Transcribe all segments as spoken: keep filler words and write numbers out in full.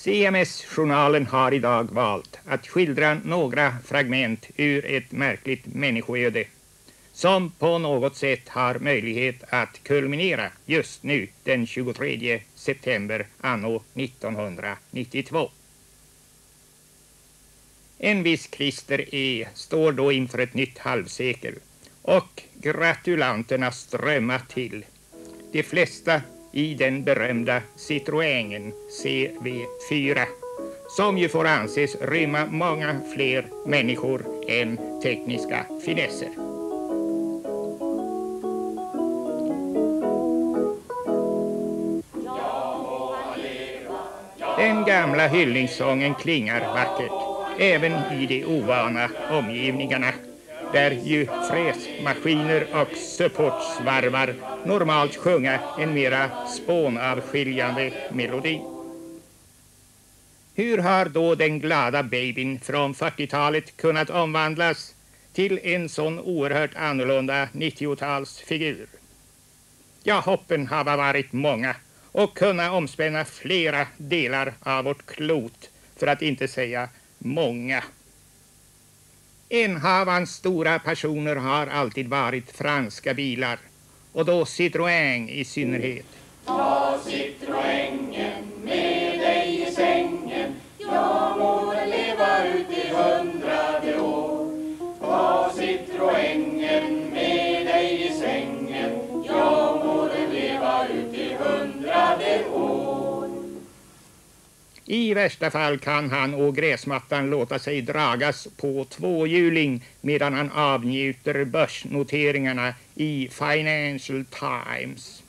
C M S-journalen har idag valt att skildra några fragment ur ett märkligt människoöde som på något sätt har möjlighet att kulminera just nu den tjugotredje september anno nittonhundranittiotvå. En viss Christer E. står då inför ett nytt halvsekel och gratulanterna strömmar till. De flesta i den berömda Citroën C V fyra som ju får anses rymma många fler människor än tekniska finesser. Den gamla hyllningssången klingar vackert även i de ovana omgivningarna där ju fräsmaskiner och supportsvarvar normalt sjunga en mera spånavskiljande melodi. Hur har då den glada babyn från fyrtiotalet kunnat omvandlas till en sån oerhört annorlunda nittiotalsfigur? Ja, hoppen har varit många och kunna omspänna flera delar av vårt klot, för att inte säga många. En av hans stora passioner har alltid varit franska bilar, och då Citroën i synnerhet. Ta Citroën med dig i sängen, jag må leva ut i hundrade år. Ta Citroën med dig i sängen, jag må leva ut i hundrade år. I värsta fall kan han å gräsmattan låta sig dragas på tvåhjuling medan han avnjuter börsnoteringarna i Financial Times.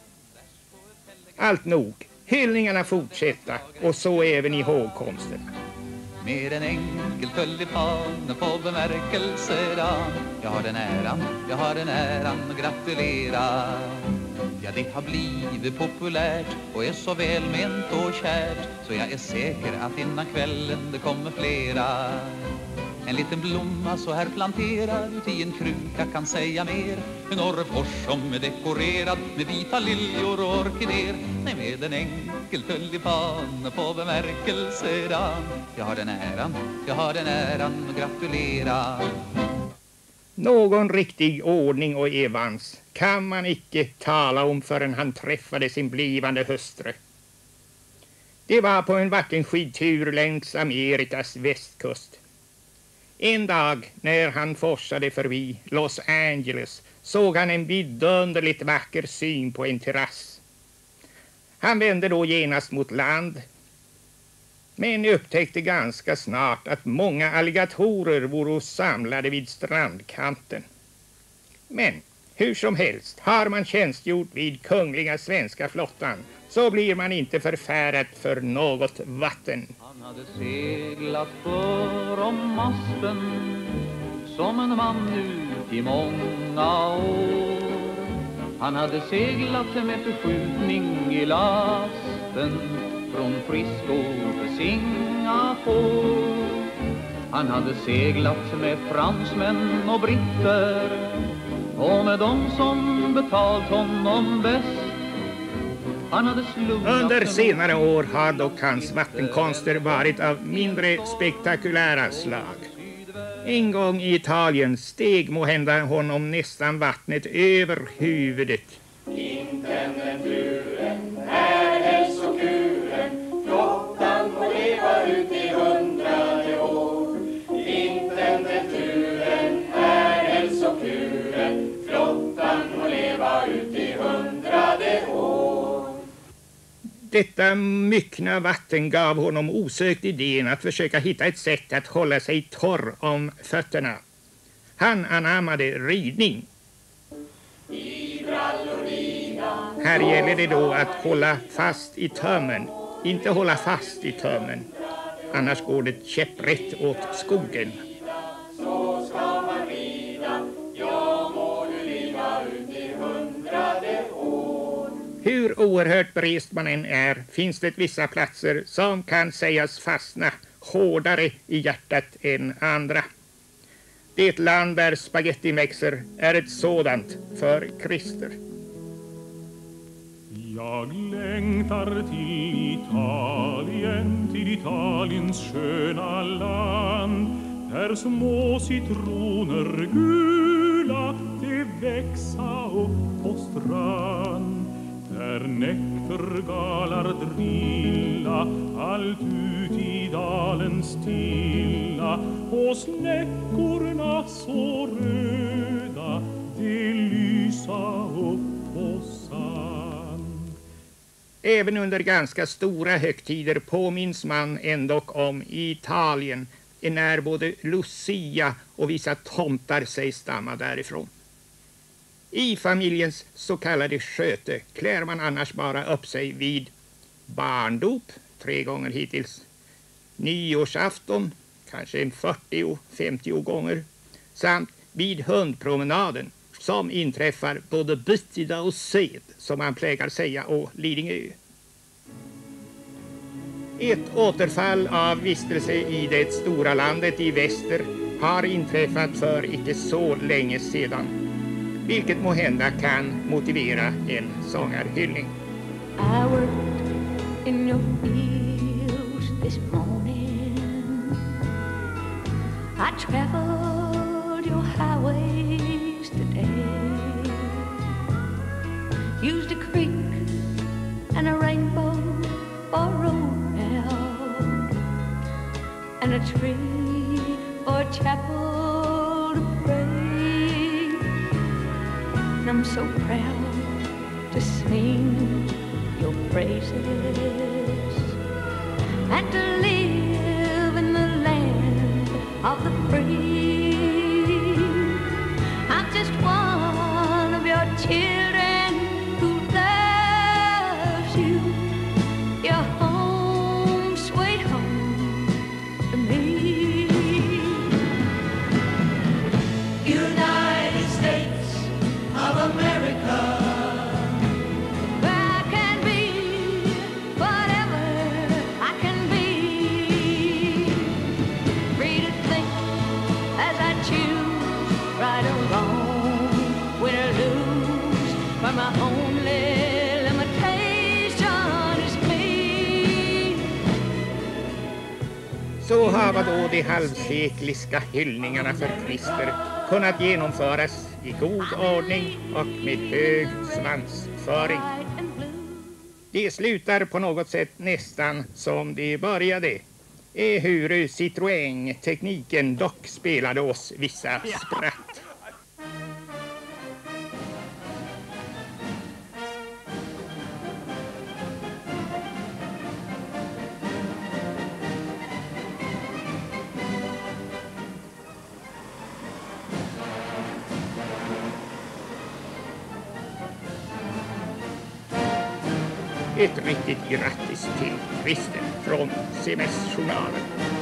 Allt nog, hyllningarna fortsätta och så även i hågkomsterna. Med en enkel tulipan på bemärkelsedan, jag har den äran, jag har den äran att gratulera. Ja, det har blivit populärt och är så välment och kärt, så jag är säker att innan kvällen det kommer flera. En liten blomma så här planterad ut i en kruka kan säga mer. En orrefors som är dekorerad med vita liljor och orkidéer. Nej, med en enkel tulipan på bemärkelsedan, jag har den äran, jag har den äran att gratulera. Någon riktig ordning och evans kan man icke tala om förrän han träffade sin blivande hustru. Det var på en vattenskidtur längs Amerikas västkust. En dag när han forsade förbi Los Angeles såg han en vidunderligt vacker syn på en terrass. Han vände då genast mot land, men upptäckte ganska snart att många alligatorer vore samlade vid strandkanten. Men hur som helst, har man tjänstgjort vid kungliga svenska flottan så blir man inte förfärad för något vatten. Han hade seglat för om masten som en man ut i många år. Han hade seglat med förskjutning i lasten från Frisco till Singapore. Han hade seglat med fransmän och britter och med dem som betalt honom bäst. Under senare år har dock hans vattenkonster varit av mindre spektakulära slag. En gång i Italien steg måhända honom nästan vattnet över huvudet. Intendenturen är hälsokuren, flottan må leva ut i hundrade år. Intendenturen är hälsokuren, flottan må leva ut i hundrade år. Detta myckna vatten gav honom osökt idén att försöka hitta ett sätt att hålla sig torr om fötterna. Han anammade ridning. Här gäller det då att hålla fast i tömmen, inte hålla fast i tömmen. Annars går det käpprätt åt skogen. Så ska man rida, ja må du leva ut i hundrade år. Hur oerhört brest man än är finns det vissa platser som kan sägas fastna hårdare i hjärtat än andra. Det land där spagetti växer är ett sådant för Christer. Jag längtar till Italien, till Italiens sköna land, där små citroner gula de växa upp på strand, där näktergalar drilla allt ut i dalen stilla, och snäckorna så röda de lysa upp på sand. Även under ganska stora högtider påminns man ändock om Italien, när både Lucia och vissa tomtar sägs stamma därifrån. I familjens så kallade sköte klär man annars bara upp sig vid barndop, tre gånger hittills, nyårsafton, kanske en fyrtio femtio gånger, samt vid hundpromenaden som inträffar både bytida och sed, som man plägar säga å Lidingö. Ett återfall av vistelse i det stora landet i väster har inträffat för icke så länge sedan, vilket må hända kan motivera en sångarhyllning. I worked in your fields this morning. I traveled your highways today. Used a creek and a rainbow for a road now, and a tree for a chapel to pray. And I'm so proud to sing your praises and to live in the land of the free. I'm just one of your children who loves you. Your home, sweet home to me. United States of America. My only limitation is me. Så har då de halvsekliska hyllningarna för Krister kunnat genomföras i god ordning och med hög svansföring. Det slutar på något sätt nästan som det började, ehuru Citroën-tekniken dock spelade oss vissa spratt. Ett riktigt grattis till Christer från C M S-journalen.